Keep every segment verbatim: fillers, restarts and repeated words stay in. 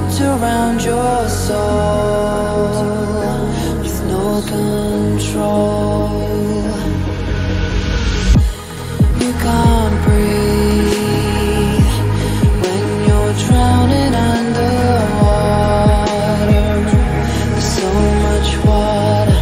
wrapped around your soul with no control. You can't breathe when you're drowning underwater. There's so much water.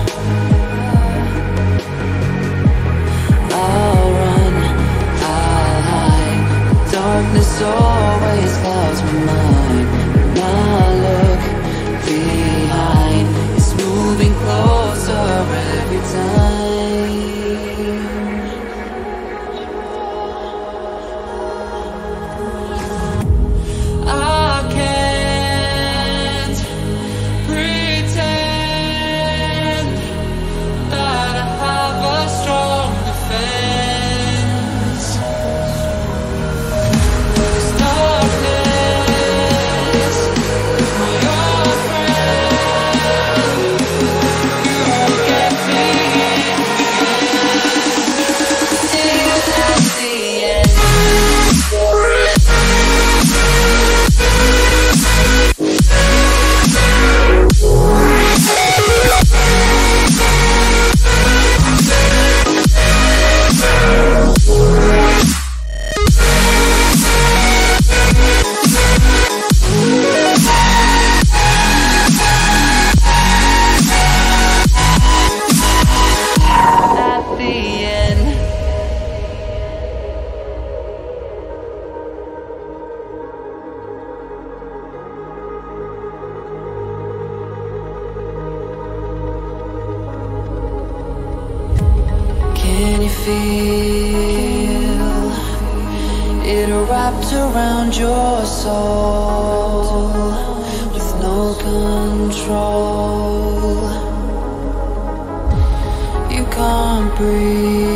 I'll run, I'll hide. Darkness always clouds my mind. When I look behind, it's moving closer every time. I can't pretend that I have a strong defense. There's darkness, my old friend. You won't get me till that's the end. At the end. Can you feel it wrapped around your soul with no control? You can't breathe